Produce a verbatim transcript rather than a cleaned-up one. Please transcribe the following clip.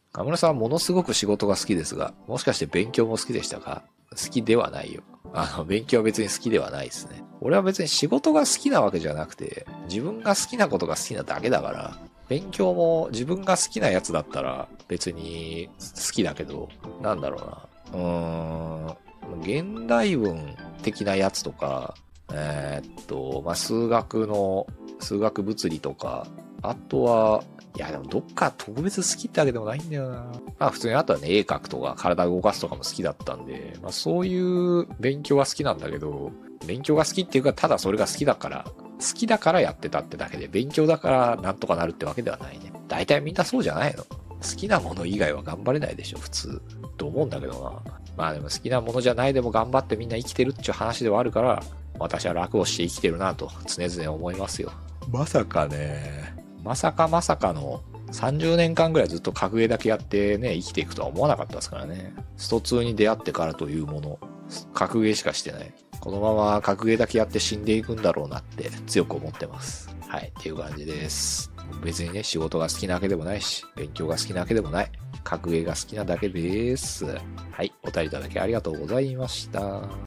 河村さんはものすごく仕事が好きですが、もしかして勉強も好きでしたか？好きではないよ。あの、勉強は別に好きではないですね。俺は別に仕事が好きなわけじゃなくて、自分が好きなことが好きなだけだから、勉強も自分が好きなやつだったら別に好きだけど、なんだろうな。うーん、現代文的なやつとか、えーっと、まあ、数学の、数学物理とか、あとは、いやでもどっか特別好きってわけでもないんだよな。まあ普通にあとはね、絵描くとか体動かすとかも好きだったんで、まあそういう勉強は好きなんだけど、勉強が好きっていうかただそれが好きだから、好きだからやってたってだけで、勉強だからなんとかなるってわけではないね。大体みんなそうじゃないの。好きなもの以外は頑張れないでしょ、普通。と思うんだけどな。まあでも好きなものじゃないでも頑張ってみんな生きてるっていう話ではあるから、私は楽をして生きてるなと常々思いますよ。まさかね、まさかまさかのさんじゅうねんかんぐらいずっと格ゲーだけやってね、生きていくとは思わなかったですからね。ストツーに出会ってからというもの、格ゲーしかしてない。このまま格ゲーだけやって死んでいくんだろうなって強く思ってます。はい、っていう感じです。別にね、仕事が好きなわけでもないし、勉強が好きなわけでもない。格ゲーが好きなだけです。はい、お便りいただきありがとうございました。